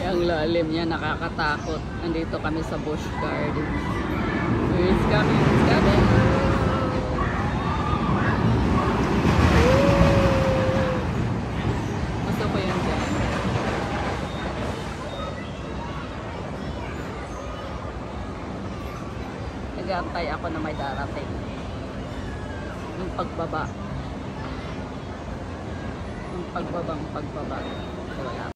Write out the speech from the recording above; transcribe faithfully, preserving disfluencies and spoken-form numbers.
Ang lalim niya, nakakatakot. Nandito kami sa Busch Gardens. It's coming, it's coming. Gusto ko yun dyan. Nag-aantay ako na may darating. Yung pagbaba. Yung pagbabang pagbaba. Wala.